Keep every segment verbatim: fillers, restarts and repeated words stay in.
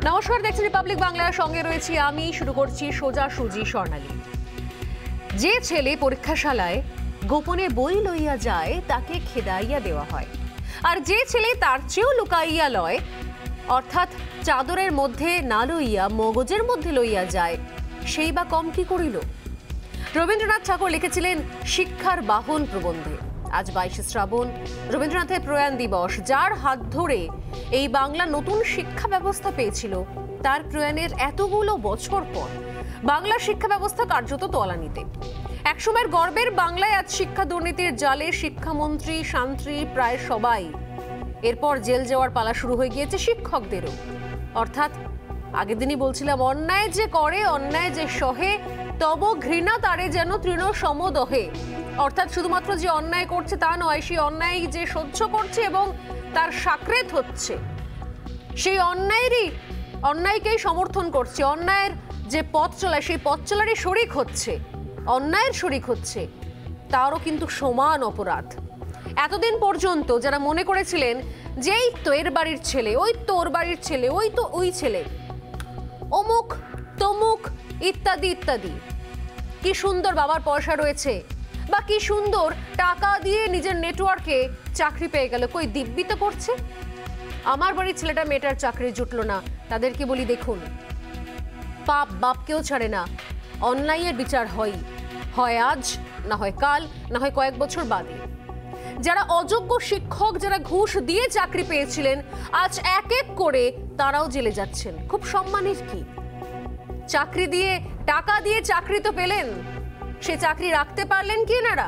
নমস্কার, দেখছেন রিপাবলিক বাংলার সঙ্গে রয়েছি আমি। শুরু করছি সোজাসুজি স্বর্ণালী। যে ছেলে পরীক্ষাশালায় গোপনে বই লইয়া যায় তাকে খেদাইয়া দেওয়া হয়, আর যে ছেলে তার চেয়েও লুকাইয়া লয়, অর্থাৎ চাদরের মধ্যে না লইয়া মগজের মধ্যে লইয়া যায়, সেই বা কম কি করিল? রবীন্দ্রনাথ ঠাকুর লিখেছিলেন শিক্ষার বাহন প্রবন্ধে। আজ বাইশে শ্রাবণ, রবীন্দ্রনাথের প্রয়াণ দিবস। যার হাত ধরে এই বাংলা নতুন শিক্ষা ব্যবস্থা পেয়েছিল, তার প্রয়াণের এতগুলো বছর পর বাংলা শিক্ষা ব্যবস্থা কার্যত তলানিতে। একসময়ের গর্বের বাংলায় আজ শিক্ষা দুর্নীতির জালে শিক্ষামন্ত্রী শান্ত্রী প্রায় সবাই। এরপর জেল যাওয়ার পালা শুরু হয়ে গিয়েছে শিক্ষকদেরও। অর্থাৎ আগের দিনই বলছিলাম, অন্যায় যে করে অন্যায় যে সহে, তব ঘৃণা তারে যেন তৃণ সমদহে। অর্থাৎ শুধুমাত্র যে অন্যায় করছে তা নয়, সেই অন্যায় যে সহ্য করছে এবং তার সাকরেত হচ্ছে, সেই অন্যায়েরই অন্যায়কেই সমর্থন করছে, অন্যায়ের যে পথ চলায় সেই পথ চলারই শরিক হচ্ছে, অন্যায়ের শরিক হচ্ছে, তারও কিন্তু সমান অপরাধ। এতদিন পর্যন্ত যারা মনে করেছিলেন যে এই তো এর বাড়ির ছেলে, ওই তোর বাড়ির ছেলে, ওই তো ওই ছেলে, অমুক তমুক ইত্যাদি ইত্যাদি, কি সুন্দর বাবার পয়সা রয়েছে, বা কি সুন্দর টাকা দিয়ে নিজের নেটওয়ার্কে চাকরি পেয়ে গেল, কই দিব্যি তো করছে। আমার বাড়ির ছেলেটা মেয়েটার চাকরি জুটলো না, তাদেরকে বলি দেখুন, পাপ বাপকেও ছাড়ে না, অন্যায়ের বিচার হয়, হয় আজ, না হয় কাল, না হয় কয়েক বছর বাদে। যারা অযোগ্য শিক্ষক, যারা ঘুষ দিয়ে চাকরি পেয়েছিলেন, আজ এক এক করে তারাও জেলে যাচ্ছেন। খুব সম্মানের কি? চাকরি দিয়ে, টাকা দিয়ে চাকরি তো পেলেন, সে চাকরি রাখতে পারলেন কি এনারা?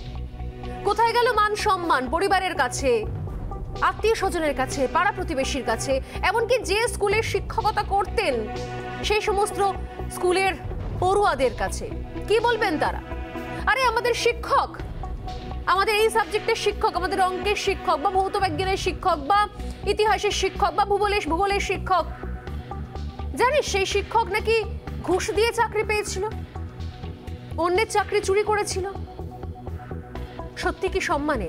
কোথায় গেল মান সম্মান? পরিবারের কাছে, আত্মীয় স্বজনের কাছে, পাড়া প্রতিবেশীর কাছে, এমনকি যে স্কুলের শিক্ষকতা করতেন সেই সমস্ত স্কুলের পড়ুয়াদের কাছে কি বলবেন তারা? আরে আমাদের শিক্ষক, আমাদের এই সাবজেক্টের শিক্ষক, আমাদের অঙ্কের শিক্ষক, বা ভৌত বিজ্ঞানের শিক্ষক, বা ইতিহাসের শিক্ষক, বা ভূগোলের ভূগোলের শিক্ষক, জানিস সেই শিক্ষক নাকি ঘুষ দিয়ে চাকরি পেয়েছিল, অন্যের চাকরি চুরি করেছিল। সত্যি কি সম্মানের?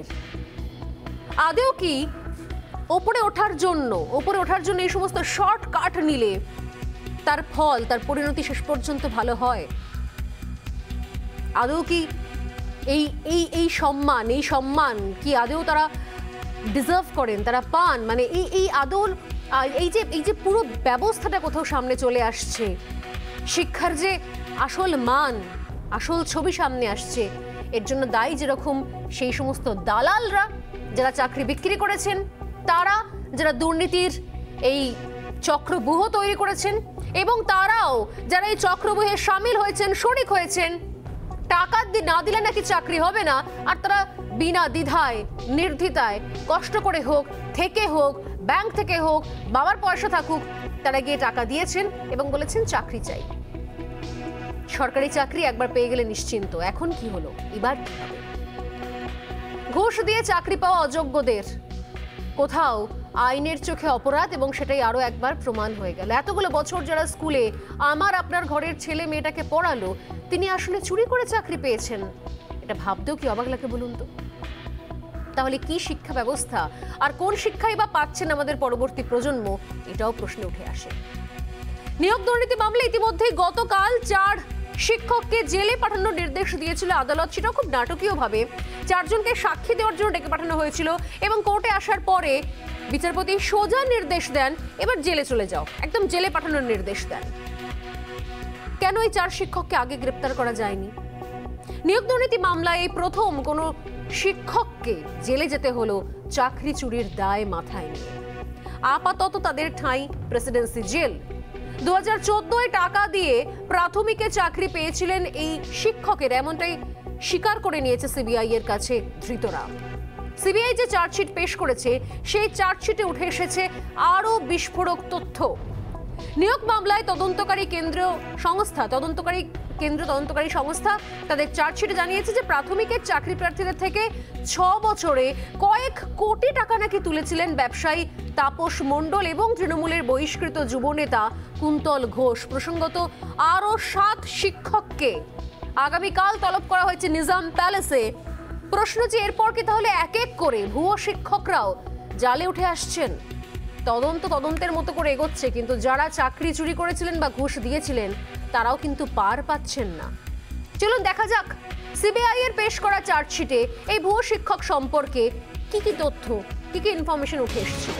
আদেও কি ওপরে ওঠার জন্য ওপরে ওঠার জন্য এই সমস্ত শর্টকাট নিলে তার ফল, তার পরিণতি শেষ পর্যন্ত ভালো হয়? আদৌ কি এই এই এই সম্মান, এই সম্মান কি আদৌ তারা ডিজার্ভ করেন, তারা পান? মানে এই এই আদৌ এই যে এই যে পুরো ব্যবস্থাটা কোথাও সামনে চলে আসছে, শিক্ষার যে আসল মান, আসল ছবি সামনে আসছে, এর জন্য দায়ী যেরকম সেই সমস্ত দালালরা যারা চাকরি বিক্রি করেছেন, তারা যারা দুর্নীতির এই চক্রব্যূহ তৈরি করেছেন, এবং তারাও যারা এই চক্রব্যূহে সামিল হয়েছেন, শরিক হয়েছেন। টাকা না দিলে নাকি চাকরি হবে না, আর তারা বিনা দ্বিধায় নির্দ্বিধায় কষ্ট করে হোক, থেকে হোক, ব্যাংক থেকে হোক, বাবার পয়সা থাকুক, তারা গিয়ে টাকা দিয়েছেন এবং বলেছেন চাকরি চাই। সরকারি চাকরি একবার পেয়ে গেলে নিশ্চিন্ত। এখন কি হলো? এবার কি হবে? ঘুষ দিয়ে চাকরি পাওয়া অযোগ্যদের কোথাও আইনের চোখে অপরাধ, এবং সেটাই আরো একবার প্রমাণ হয়ে গেল। এতগুলো বছর যারা স্কুলে আমার আপনার ঘরের ছেলে মেয়েটাকে পড়ালো, তিনি আসলে চুরি করে চাকরি পেয়েছেন। এটা ভাবতেও কি অবাক লাগে বলুন তো? তাহলে কি শিক্ষা ব্যবস্থা, আর কোন শিক্ষাই বা পাচ্ছেন আমাদের পরবর্তী প্রজন্ম, এটাও প্রশ্ন উঠে আসে। নিয়োগ দুর্নীতি মামলা ইতিমধ্যেই গতকাল চার শিক্ষককে জেলে পাঠানোর নির্দেশ দিয়েছিল আদালত। সেটাও খুব নাটকীয়ভাবে চারজনকে সাক্ষী দেওয়ার জন্য ডেকে পাঠানো হয়েছিল, এবং কোর্টে আসার পরে বিচারপতি সোজা নির্দেশ দেন, এবার জেলে চলে যাও, একদম জেলে পাঠানোর নির্দেশ দেন। কেন এই চার শিক্ষককে আগে গ্রেপ্তার করা যায়নি? নিয়োগ দুর্নীতি মামলায় এই প্রথম কোনো শিক্ষককে জেলে যেতে হলো চাকরি চুরির দায় মাথায় নিয়ে। আপাতত তাদের ঠাঁই প্রেসিডেন্সি জেল। দু হাজার চোদ্দোয় টাকা দিয়ে প্রাথমিকে চাকরি পেয়েছিলেন এই শিক্ষকের, এমনটাই স্বীকার করে নিয়েছে সিবিআই এর কাছে ধৃতরা। সিবিআই যে চার্জশিট পেশ করেছে, সেই চার্জশিটে উঠে এসেছে আরো বিস্ফোরক তথ্য। নিয়োগ মামলায় তদন্তকারী কেন্দ্র সংস্থা তদন্তকারী কেন্দ্র তদন্তকারী সংস্থা তাদের চার্জশিটে জানিয়েছে যে প্রাথমিকের চাকরি প্রার্থীদের থেকে ছ বছরে কয়েক কোটি টাকা নাকি তুলেছিলেন ব্যবসায়ী তাপস মণ্ডল এবং তৃণমূলের বহিষ্কৃত যুবনেতা কুন্তল ঘোষ। প্রসঙ্গত, আরো সাত শিক্ষককে আগামীকাল তলব করা হয়েছে নিজাম প্যালেসে। প্রশ্ন যে এরপর কি তাহলে এক এক করে ভুয়ো শিক্ষকরাও জালে উঠে আসছেন? তদন্ত তদন্তের মতো করে এগোচ্ছে, কিন্তু যারা চাকরি চুরি করেছিলেন বা ঘুষ দিয়েছিলেন তারাও কিন্তু পার পাচ্ছেন না। চলুন দেখা যাক সিবিআই এর পেশ করা চার্জশিটে এই ভুয়ো শিক্ষক সম্পর্কে কি কি তথ্য, কি কি ইনফরমেশন উঠে এসেছিল।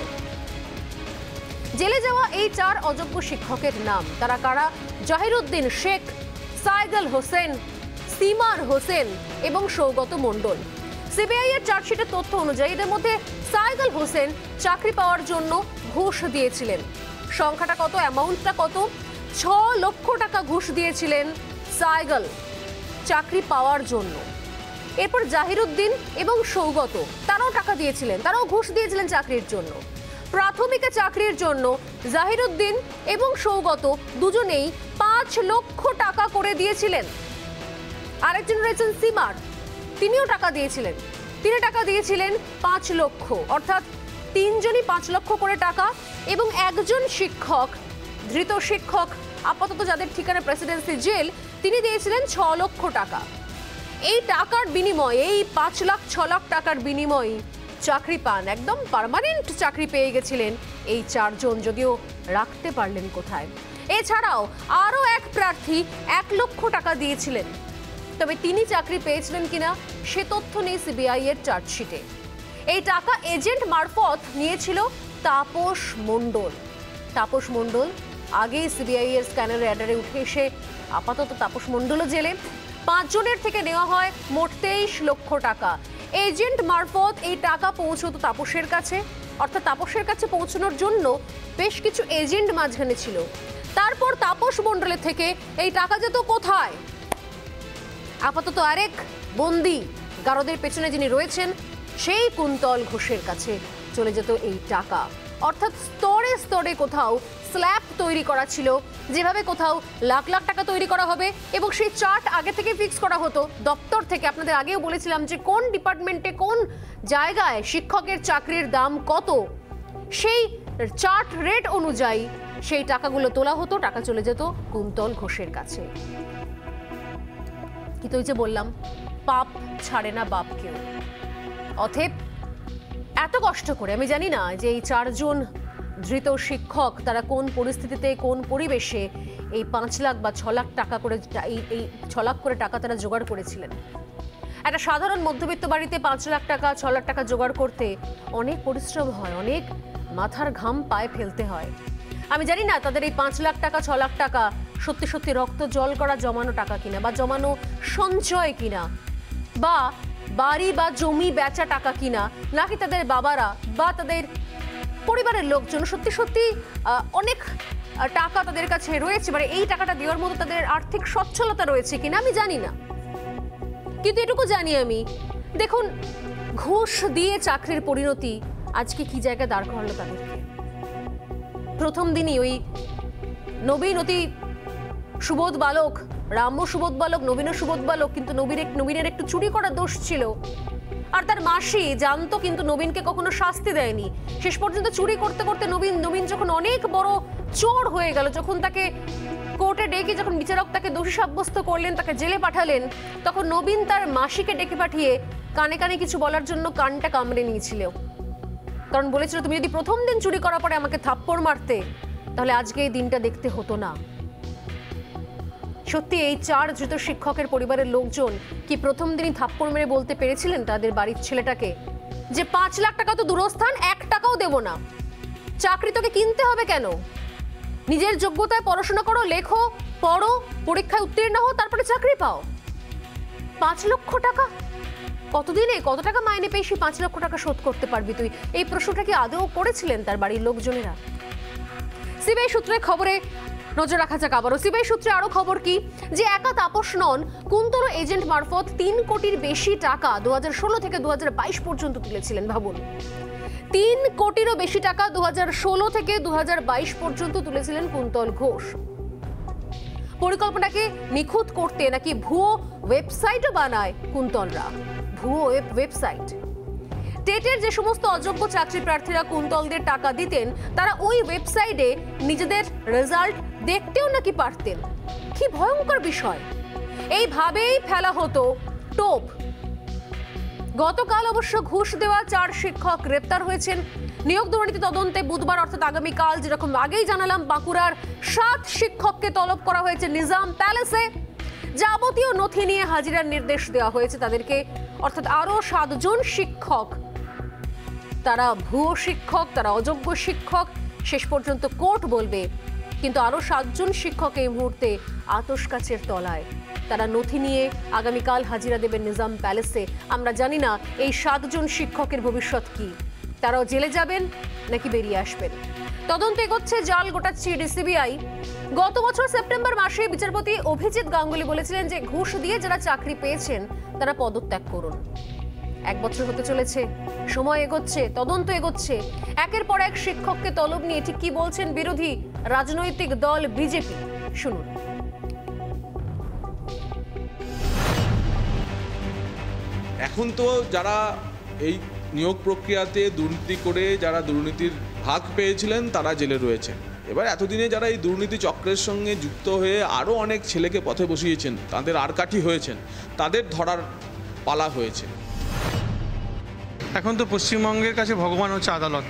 জেলে যাওয়া এই চার অযোগ্য শিক্ষকের নাম, তারা কারা? জাহিরউদ্দিন শেখ, সাইগাল হোসেন, সীমার হোসেন এবং সৌগত মণ্ডল। সিবিআই এর চার্জশিটের তথ্য অনুযায়ী এদের মধ্যে সাইগাল হোসেন চাকরি পাওয়ার জন্য ঘুষ দিয়েছিলেন। সংখ্যাটা কত, অ্যামাউন্টটা কত? ছ লক্ষ টাকা ঘুষ দিয়েছিলেন সাইগাল চাকরি পাওয়ার জন্য। এরপর জাহিরউদ্দিন এবং সৌগত তারাও টাকা দিয়েছিলেন, তারাও ঘুষ দিয়েছিলেন চাকরির জন্য। প্রাথমিকে চাকরির জন্য জাহিরউদ্দিন এবং সৌগত দুজনেই পাঁচ লক্ষ টাকা করে দিয়েছিলেন। আরেকজন রয়েছেন সীমার, তিনিও টাকা দিয়েছিলেন, তিনি টাকা দিয়েছিলেন পাঁচ লক্ষ, অর্থাৎ তিনজনই পাঁচ লক্ষ করে টাকা। এবং একজন শিক্ষক, ধৃত শিক্ষক আপাতত যাদের ঠিকানা প্রেসিডেন্সি জেল, তিনি দিয়েছিলেন ছ লক্ষ টাকা। এই টাকার বিনিময়ে, এই পাঁচ লাখ ছ লাখ টাকার বিনিময়ে চাকরি পান, একদম পার্মানেন্ট চাকরি পেয়ে গেছিলেন এই চারজন, যদিও রাখতে পারলেন কোথায়। এছাড়াও আরও এক প্রার্থী এক লক্ষ টাকা দিয়েছিলেন, তবে তিনি চাকরি পেয়েছিলেন কিনা সে তথ্য নেই সিবিআই এর চার্জশিটে। এই টাকা এজেন্ট মারফত নিয়েছিল তাপস মণ্ডল। তাপস মণ্ডল আগেই সিবিআই এর স্ক্যানার র্যাডারে উঠে এসে আপাতত তাপস মণ্ডলও জেলে। পাঁচজনের থেকে নেওয়া হয় মোট তেইশ লক্ষ টাকা। এজেন্ট মারফত এই টাকা পৌঁছতো তাপসের কাছে, অর্থাৎ তাপসের কাছে পৌঁছানোর জন্য বেশ কিছু এজেন্ট মাঝখানে ছিল। তারপর তাপস মণ্ডলের থেকে এই টাকা যেত কোথায়? আপাতত আরেক বন্দি গারদের পেছনে যিনি রয়েছেন সেই কুন্তল ঘোষের কাছে চলে যেত এই টাকা। অর্থাৎ স্তরে স্তরে কোথাও স্ল্যাব তৈরি করা ছিল, যেভাবে কোথাও লাখ লাখ টাকা তৈরি করা হবে এবং সেই চার্ট আগে থেকে ফিক্স করা হতো দপ্তর থেকে। আপনাদের আগেও বলেছিলাম যে কোন ডিপার্টমেন্টে কোন জায়গায় শিক্ষকের চাকরির দাম কত, সেই চার্ট রেট অনুযায়ী সেই টাকাগুলো তোলা হতো, টাকা চলে যেত কুন্তল ঘোষের কাছে। কিন্তু ওই যে বললাম, পাপ ছাড়ে না বাপকেও। অতএব এত কষ্ট করে, আমি জানি না যে এই চারজন ধৃত শিক্ষক তারা কোন পরিস্থিতিতে, কোন পরিবেশে এই পাঁচ লাখ বা ছ লাখ টাকা করে এই এই ছ লাখ করে টাকা তারা জোগাড় করেছিলেন। একটা সাধারণ মধ্যবিত্ত বাড়িতে পাঁচ লাখ টাকা ছ লাখ টাকা জোগাড় করতে অনেক পরিশ্রম হয়, অনেক মাথার ঘাম পায়ে ফেলতে হয়। আমি জানি না তাদের এই পাঁচ লাখ টাকা ছ লাখ টাকা সত্যি সত্যি রক্ত জল করা জমানো টাকা কিনা, বা জমানো সঞ্চয় কিনা, বা বাড়ি বা জমি বেচা টাকা কিনা, নাকি তাদের বাবারা বা তাদের পরিবারের লোকজন সত্যি সত্যি অনেক টাকা তাদের কাছে রয়েছে, মানে এই টাকাটা দেওয়ার মতো তাদের আর্থিক সচ্ছলতা রয়েছে কিনা আমি জানি না। কিন্তু এটুকু জানি আমি, দেখুন ঘুষ দিয়ে চাকরির পরিণতি আজকে কি জায়গায় দাঁড় করালো তাদেরকে। প্রথম দিনই ওই নবীন অতি সুবোধ বালক, রাম্য সুবোধ বালক, নবীন সুবোধ বালক, কিন্তু নবীনের নবীনের একটু চুরি করার দোষ ছিল, আর তার মাসি জানতো কিন্তু নবীনকে কখনো শাস্তি দেয়নি। শেষ পর্যন্ত চুরি করতে করতে নবীন নবীন যখন অনেক বড় চোর হয়ে গেল, যখন তাকে কোর্টে ডেকে যখন বিচারক তাকে দোষী সাব্যস্ত করলেন, তাকে জেলে পাঠালেন, তখন নবীন তার মাসিকে ডেকে পাঠিয়ে কানে কানে কিছু বলার জন্য কানটা কামড়ে নিয়েছিল। কারণ বলেছিল, তুমি যদি প্রথম দিন চুরি করার পরে আমাকে থাপ্পড় মারতে, তাহলে আজকে এই দিনটা দেখতে হতো না। সত্যি এই চার ধৃত শিক্ষকের পরিবারের লোকজন কি প্রথম দিনই থাপ্পড় মেরে বলতে পেরেছিলেন তাদের বাড়ির ছেলেটাকে যে পাঁচ লাখ টাকা তো দূরস্থান, এক টাকাও দেব না, চাকরি তোকে কিনতে হবে কেন, নিজের যোগ্যতায় পড়াশোনা করো, লেখো, পড়ো, পরীক্ষায় উত্তীর্ণ হও, তারপরে চাকরি পাও। পাঁচ লক্ষ টাকা কতদিনে কত টাকা মাইনে পেয়ে সেই পাঁচ লক্ষ টাকা শোধ করতে পারবি তুই? এই প্রশ্নটা কি আদৌ করেছিলেন তার বাড়ির লোকজনেরা? সিবিআই সূত্রে খবরে নজর রাখা যাক আবারও। সিবিআই সূত্রে আরো খবর কি, যে একা তাপস নন, কুন্তল এজেন্ট মারফত তিন কোটির বেশি টাকা দু হাজার ষোলো থেকে দু হাজার বাইশ পর্যন্ত তুলেছিলেন। ভাবুন, তিন কোটিরও বেশি টাকা দু হাজার ষোলো থেকে দু হাজার বাইশ পর্যন্ত তুলেছিলেন কুন্তল ঘোষ। পরিকল্পনাকে নিখুঁত করতে নাকি ভুয়ো ওয়েবসাইটও বানায় কুন্তলরা, ভুয়ো ওয়েবসাইট। টেটের যে সমস্ত অযোগ্য চাকরি প্রার্থীরা কুন্তলদের টাকা দিতেন, তারা ওই ওয়েবসাইটে নিজেদের রেজাল্ট দেখতেও নাকি পারতেন। কি ভয়ঙ্কর বিষয়! এইভাবেই ফেলা হতো টোপ গতকাল অবশ্য ঘুষ দেওয়া চার শিক্ষক গ্রেপ্তার হয়েছেন নিয়োগ দুর্নীতি তদন্তে। বুধবার অর্থাৎ আগামীকাল, যেরকম আগেই জানালাম, বাঁকুড়ার সাত শিক্ষককে তলব করা হয়েছে নিজাম প্যালেসে। যাবতীয় নথি নিয়ে হাজিরার নির্দেশ দেওয়া হয়েছে তাদেরকে, অর্থাৎ আরো সাতজন শিক্ষক, তারা ভুয়ো শিক্ষক, তারা অযোগ্য শিক্ষক, শেষ পর্যন্ত কোর্ট বলবে। কিন্তু আরো সাতজন শিক্ষক এই মুহূর্তে আতশ কাচের তলায়, তারা নথি নিয়ে আগামীকাল হাজিরা দেবেন নিজাম প্যালেসে। আমরা জানি না এই সাতজন শিক্ষকের ভবিষ্যৎ কি, তারাও জেলে যাবেন নাকি বেরিয়ে আসবেন। তদন্ত এগোচ্ছে, জাল গোটাচ্ছে ডিসিবিআই। গত বছর সেপ্টেম্বর মাসে বিচারপতি অভিজিৎ গাঙ্গুলি বলেছিলেন যে ঘুষ দিয়ে যারা চাকরি পেয়েছেন তারা পদত্যাগ করুন। এক বছর হতে চলেছে, সময় এগোচ্ছে, তদন্ত এগোচ্ছে, একের পর এক শিক্ষককে তলব নিয়ে ঠিক কি বলছেন বিরোধী রাজনৈতিক দল বিজেপি, শুনুন। এখন তো যারা এই নিয়োগ প্রক্রিয়াতে দুর্নীতি করে যারা দুর্নীতির ভাগ পেয়েছিলেন তারা জেলে রয়েছে। এবার এতদিনে যারা এই দুর্নীতি চক্রের সঙ্গে যুক্ত হয়ে আরও অনেক ছেলেকে পথে বসিয়েছেন, তাদের আরকাঠি হয়েছেন, তাদের ধরার পালা হয়েছে। এখন তো পশ্চিমবঙ্গের কাছে ভগবান হচ্ছে আদালত।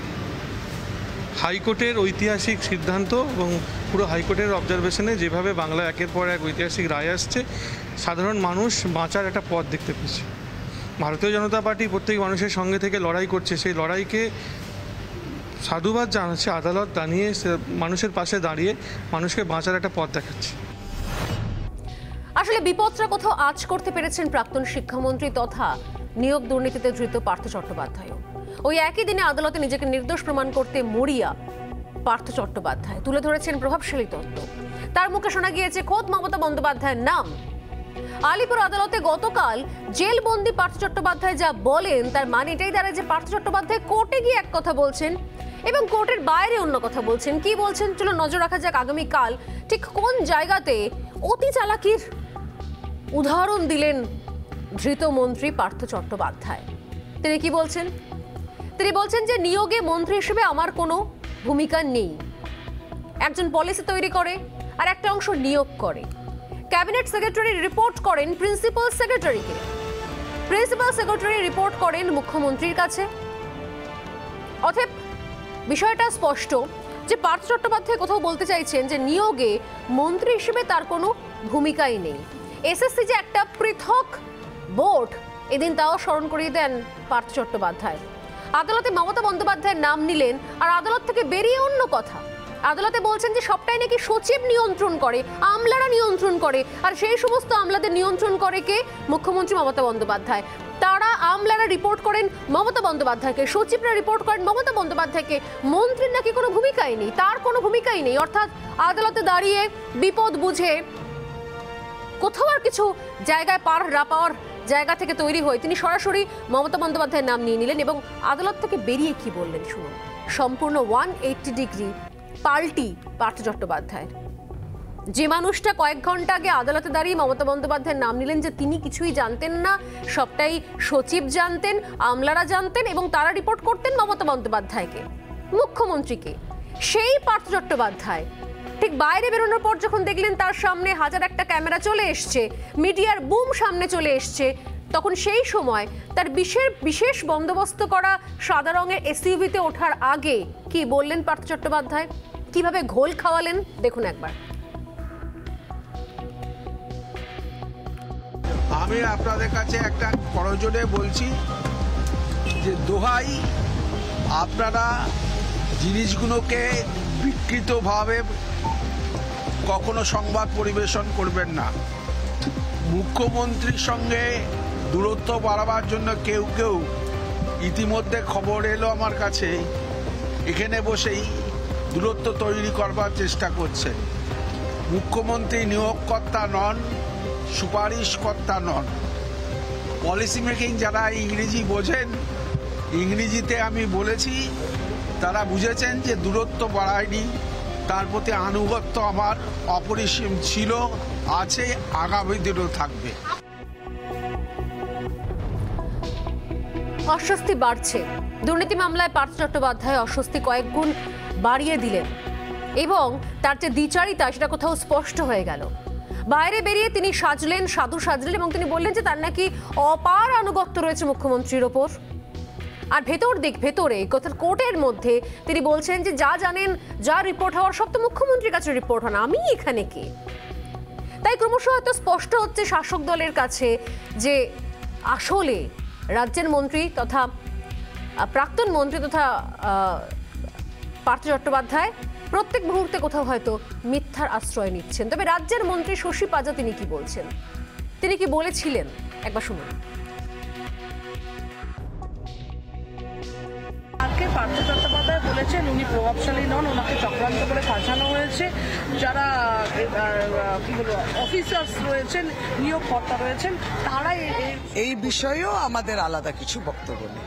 হাইকোর্টের ঐতিহাসিক সিদ্ধান্ত এবং পুরো হাইকোর্টের অবজারভেশনে যেভাবে বাংলা একের পর এক ঐতিহাসিক রায় আসছে, সাধারণ মানুষ বাঁচার একটা পথ দেখতে পেয়েছে। ভারতীয় জনতা পার্টি প্রত্যেক মানুষের সঙ্গে থেকে লড়াই করছে, সেই লড়াইকে সাধুবাদ জানাচ্ছে। আদালত দাঁড়িয়ে মানুষের পাশে দাঁড়িয়ে মানুষকে বাঁচার একটা পথ দেখাচ্ছে। আসলে বিপদটা কোথাও আঁচ করতে পেরেছেন প্রাক্তন শিক্ষামন্ত্রী তথা নিয়োগ দুর্নীতিতে ধৃত পার্থ চট্টোপাধ্যায়। ওই একই দিনে আদালতে নিজেকে নির্দোষ প্রমাণ করতে মরিয়া পার্থ চট্টোপাধ্যায় তুলে ধরেছেন প্রভাবশালী তত্ত্ব। তার মুখে শোনা গিয়েছে খোদ মমতা বন্দ্যোপাধ্যায়ের নাম। আলিপুর আদালতে গতকাল জেলবন্দি পার্থ চট্টোপাধ্যায় যা বলেন তার মানে এটাই দাঁড়ায় যে পার্থ চট্টোপাধ্যায় কোর্টে গিয়ে এক কথা বলছেন এবং কোর্টের বাইরে অন্য কথা বলছেন। কি বলছেন চলো নজর রাখা যাক আগামীকাল ঠিক কোন জায়গাতে অতি চালাকির উদাহরণ দিলেন ধৃত মন্ত্রী পার্থ চট্টোপাধ্যায়। তিনি কি বলছেন? তিনি বলছেন যে নিয়োগে মন্ত্রী হিসেবে আমার কোনো ভূমিকা নেই। একজন পলিসি তৈরি করে আর একটা অংশ নিয়োগ করে। ক্যাবিনেট সেক্রেটারি রিপোর্ট করেন প্রিন্সিপাল সেক্রেটারিকে, প্রিন্সিপাল সেক্রেটারি রিপোর্ট করেন মুখ্যমন্ত্রীর কাছে। অতএব বিষয়টা স্পষ্ট যে পার্থ চট্টোপাধ্যায় কোথাও বলতে চাইছেন যে নিয়োগে মন্ত্রী হিসেবে তার কোনো ভূমিকাই নেই। এসএসসি যে একটা পৃথক বোর্ড, এদিন তাও স্মরণ করিয়ে দেন পার্থ চট্টোপাধ্যায়। আদালতে মমতা বন্দ্যোপাধ্যায়ের নাম নিলেন আর আদালত থেকে বেরিয়ে অন্য কথা। আদালতে বলছেন যে সবটাই নাকি সচিব নিয়ন্ত্রণ করে, আমলারা নিয়ন্ত্রণ করে, আর সেই সমস্ত আমলাদের নিয়ন্ত্রণ করে কে? মুখ্যমন্ত্রী মমতা বন্দ্যোপাধ্যায়। তারা আমলারা রিপোর্ট করেন মমতা বন্দ্যোপাধ্যায়কে, সচিবরা রিপোর্ট করেন মমতা বন্দ্যোপাধ্যায়কে। মন্ত্রীর নাকি কোনো ভূমিকাই নেই, তার কোনো ভূমিকাই নেই। অর্থাৎ আদালতে দাঁড়িয়ে বিপদ বুঝে কোথাও আর কিছু জায়গায় পার না পাওয়ার জায়গা থেকে তৈরি হয়ে তিনি সরাসরি মমতা বন্দ্যোপাধ্যায়ের নাম নিয়ে নিলেন এবং আদালত থেকে বেরিয়ে কি বললেন শুনুন। সম্পূর্ণ ওয়ান এইটটি ডিগ্রি পাল্টি পার্থ চট্টোপাধ্যায়। যে মানুষটা কয়েক ঘন্টা আগে আদালতে দাঁড়িয়ে মমতা বন্দ্যোপাধ্যায়ের নাম নিলেন যে তিনি কিছুই জানতেন না, সবটাই সচিব জানতেন, আমলারা জানতেন এবং তারা রিপোর্ট করতেন মমতা বন্দ্যোপাধ্যায়কে, মুখ্যমন্ত্রীকে, সেই পার্থ চট্টোপাধ্যায় ঠিক বাইরে বেরোনোর পর যখন দেখলেন তার সামনে হাজার একটা ক্যামেরা চলে এসছে, মিডিয়ার বুম সামনে চলে এসছে, তখন সেই সময় তার বিশেষ বিশেষ বন্দোবস্ত করা সাদা রঙের এসইউভিতে ওঠার আগে কি বললেন পার্থ চট্টোপাধ্যায়, কিভাবে ঘোল খাওয়ালেন দেখুন একবার। আমি আপনাদের কাছে একটা করজোড়ে বলছি যে দোহাই, আপনারা জিনিসগুলোকে বিকৃতভাবে কখনো সংবাদ পরিবেশন করবেন না। মুখ্যমন্ত্রীর সঙ্গে দূরত্ব বাড়াবার জন্য কেউ কেউ ইতিমধ্যে খবর এলো আমার কাছে, এখানে বসেই দূরত্ব তৈরি করবার চেষ্টা করছে। মুখ্যমন্ত্রী নিয়োগকর্তা নন, সুপারিশকর্তা নন। পলিসি মেকিং যারা ইংরেজি বোঝেন, ইংরেজিতে আমি বলেছি, তারা বুঝেছেন যে দূরত্ব বাড়ায়নি, তার প্রতি আনুগত্য আমার অপরিসীম ছিল, আছে, আগামী দিনেও থাকবে। অস্বস্তি বাড়ছে। দুর্নীতি মামলায় পার্থ চট্টোপাধ্যায় অস্বস্তি কয়েক গুণ বাড়িয়ে দিলেন এবং তার যে দ্বিচারিতা সেটা কোথাও স্পষ্ট হয়ে গেল। বাইরে বেরিয়ে তিনি সাজলেন, সাধু সাজলেন এবং তিনি বললেন যে তার নাকি অপার আনুগত্য রয়েছে মুখ্যমন্ত্রীর ওপর। আর ভেতর দিক ভেতরে কোর্টের মধ্যে তিনি বলছেন যে যা জানেন, যা রিপোর্ট হওয়ার সব তো মুখ্যমন্ত্রীর কাছে রিপোর্ট হয় না, আমি এখানে কে। তাই ক্রমশ হয়তো স্পষ্ট হচ্ছে শাসক দলের কাছে যে আসলে রাজ্যের মন্ত্রী তথা প্রাক্তন মন্ত্রী তথা পার্থ চট্টোপাধ্যায় প্রত্যেক মুহূর্তে কোথাও হয়তো মিথ্যার আশ্রয় নিচ্ছেন। তবে রাজ্যের মন্ত্রী শশী পাজা তিনি কি বলছেন, তিনি কি বলেছিলেন, একবার শুনুন। আজকে পার্থ চট্টোপাধ্যায় বলেছেন উনি প্রভাবশালী নন, ওনাকে চক্রান্ত করে সাজানো হয়েছে। যারা কি বলবো অফিসার্স রয়েছেন, নিয়োগকর্তা রয়েছেন, তারাই এই বিষয়েও আমাদের আলাদা কিছু বক্তব্য নেই।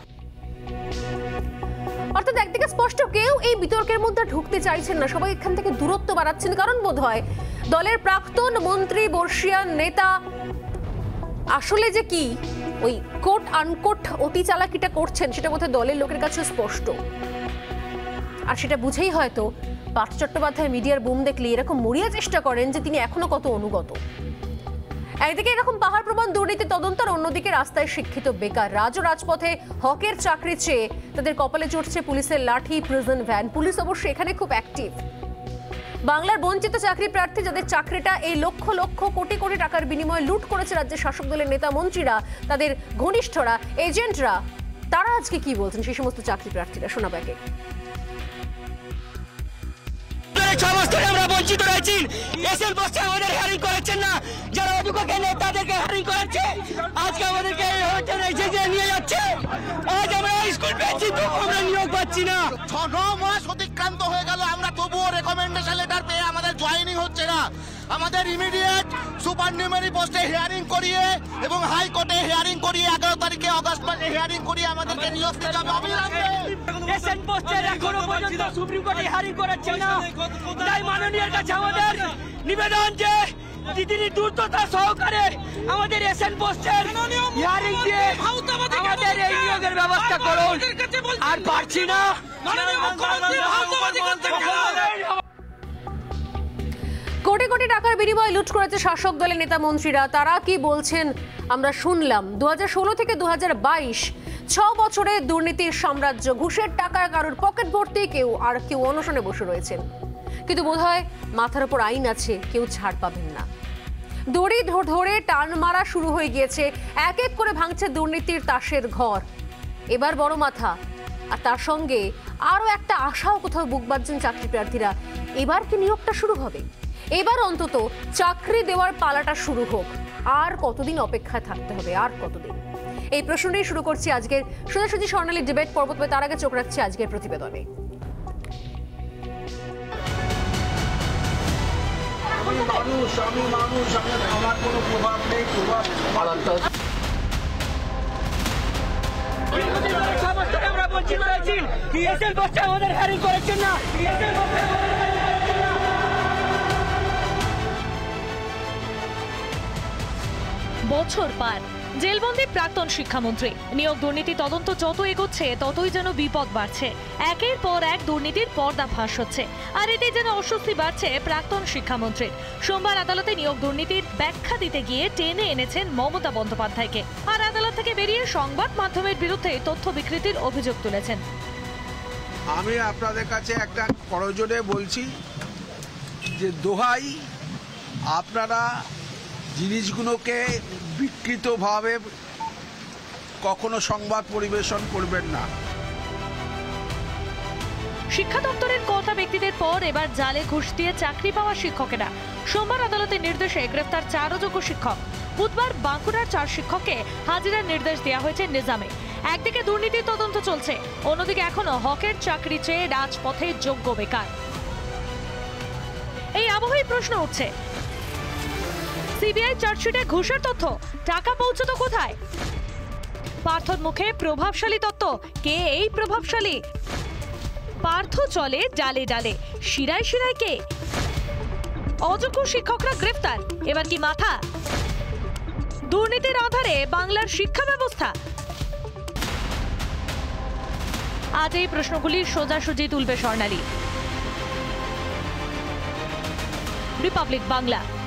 অর্থাৎ একদিকে স্পষ্ট কেউ এই বিতর্কের মধ্যে ঢুকতে চাইছেন না, সবাই এখান থেকে দূরত্ব বাড়াচ্ছেন, কারণ বোধ হয় দলের প্রাক্তন মন্ত্রী বর্ষিয়ান নেতা আসলে যে কি ওই কোট আনকোট অতি চালাকিটা করছেন সেটা বোধহয় দলের লোকের কাছে স্পষ্ট। আর সেটা বুঝেই হয়তো পার্থ চট্টোপাধ্যায় মিডিয়ার বুম দেখলে এরকম মরিয়া চেষ্টা করেন যে তিনি এখনো কত অনুগত। একদিকে এরকম পাহাড় প্রমাণ দুর্নীতি তদন্ত, আর অন্যদিকে রাস্তায় শিক্ষিত বেকার রাজ রাজপথে হকের চাকরি চেয়ে তাদের কপালে চড়ছে পুলিশের লাঠি, প্রিজন ভ্যান। পুলিশ অবশ্য এখানে খুব অ্যাক্টিভ। বাংলার বঞ্চিত চাকরি প্রার্থী যাদের চাকরিটা এই লক্ষ লক্ষ কোটি কোটি টাকার বিনিময়ে লুট করেছে রাজ্যের শাসক দলের নেতা মন্ত্রীরা, তাদের ঘনিষ্ঠরা, এজেন্টরা, তারা আজকে কি বলছেন সেই সমস্ত চাকরি প্রার্থীরা, শোনাবো একে। আমরা বঞ্চিত রয়েছি, এসএল বসে আমাদের হিয়ারিং করাচ্ছেন না, যারা অভিযোগ এনে তাদেরকে হিয়ারিং করাচ্ছে, আজকে আমাদেরকে নিয়ে যাচ্ছে। আজ আমরা স্কুল পেয়েছি তো আমরা নিয়োগ পাচ্ছি না। ছ মাস অতিক্রান্ত হয়ে গেল, আমরা তবুও রেকমেন্ডেশন লেটার পেয়ে আমাদের জয়েনিং হচ্ছে না। আমাদের ইমিডিয়েট সুপার নিউমারি পোস্টে হিয়ারিং করিয়ে এবং হাইকোর্টে হিয়ারিং করিয়ে এগারো তারিখে অগস্ট মাসে হিয়ারিং করিয়ে আমাদেরকে নিয়োগ দিতে হবে অবিলম্বে। এসএন পোস্টের এখনো পর্যন্ত সুপ্রিম কোর্টে হিয়ারিং করাচ্ছেন না। তাই মাননীয়ের কাছে আমাদের নিবেদন যে তিনি দ্রুততা সহকারে আমাদের এসএন পোস্টের হিয়ারিং দিয়ে আমাদের এই নিয়োগের ব্যবস্থা করুন। আর পারছি না। কোটি কোটি টাকার বিনিময়ে লুট করেছে শাসক দলের নেতা মন্ত্রীরা, তারা কি বলছেন আমরা শুনলাম। দু হাজার ষোলো থেকে দু হাজার বাইশ ছ বছরে দুর্নীতির সাম্রাজ্য, ঘুষের টাকা কারোর পকেট ভর্তি, কেউ আর কেউ অনশনে বসে রয়েছেন। কিন্তু বোধহয় মাথার উপর আইন আছে, কেউ ছাড় পাবেন না। দড়ি ধরে টান মারা শুরু হয়ে গিয়েছে, এক এক করে ভাঙছে দুর্নীতির তাসের ঘর। এবার বড় মাথা, আর তার সঙ্গে আরো একটা আশাও কোথাও বুক বাঁধছেন চাকরি প্রার্থীরা। এবার কি নিয়োগটা শুরু হবে? এবার অন্তত চাকরি দেওয়ার পালাটা শুরু হোক। আর কতদিন অপেক্ষায় থাকতে হবে, আর কতদিন? এই প্রশ্নটাই শুরু করছি আজকের সোজাসুজি স্বর্ণালী ডিবেট পর্ব। তার আগে চোখ রাখছি আজকের প্রতিবেদনে। আমি মানুষ, আমি মানুষ, আমার কোনো প্রভাব নেই, প্রভাব আমরা বঞ্চিত রয়েছি, এসএল বসে আমাদের হিয়ারিং করাচ্ছেন না। বছর পার জেলবন্দি প্রাক্তন শিক্ষামন্ত্রী, নিয়োগ দুর্নীতি তদন্ত যত এগোচ্ছে ততই যেন বিপদ বাড়ছে। একের পর এক দুর্নীতির পর্দা ফাঁস হচ্ছে, আর এতে যেন অস্বস্তি বাড়ছে প্রাক্তন শিক্ষামন্ত্রীর। সোমবার আদালতে নিয়োগ দুর্নীতির ব্যাখ্যা দিতে গিয়ে টেনে এনেছেন মমতা বন্দ্যোপাধ্যায়কে, আর আদালত থেকে বেরিয়ে সংবাদ মাধ্যমের বিরুদ্ধে তথ্য বিকৃতির অভিযোগ তুলেছেন। আমি আপনাদের কাছে একটা করজোড়ে বলছি যে দোহাই, আপনারা জিনিসগুলোকে বিকৃতভাবে কখনো সংবাদ পরিবেশন করবেন না। শিক্ষা দপ্তরের কর্তা ব্যক্তিদের পর এবার জালে ঘুষ দিয়ে চাকরি পাওয়া শিক্ষকেরা। সোমবার আদালতের নির্দেশে গ্রেফতার চার অযোগ্য শিক্ষক। বুধবার বাঁকুড়ার চার শিক্ষককে হাজিরার নির্দেশ দেওয়া হয়েছে নিজামে। একদিকে দুর্নীতির তদন্ত চলছে, অন্যদিকে এখনো হকের চাকরি চেয়ে রাজপথে যোগ্য বেকার। এই আবহেই প্রশ্ন উঠছে, সিবিআই চার্জশিটে ঘুষের তথ্য, টাকা পৌঁছত কোথায়? পার্থর মুখে প্রভাবশালী তত্ত্ব, কে এই প্রভাবশালী? পার্থ চলে ডালে ডালে, শিরায় শিরায় কে? অযোগ্য শিক্ষকরা গ্রেফতার, এবার কি মাথা? দুর্নীতির আধারে বাংলার শিক্ষা ব্যবস্থা? আজ এই প্রশ্নগুলি সোজাসুজি তুলবে স্বর্ণালী। রিপাবলিক বাংলা।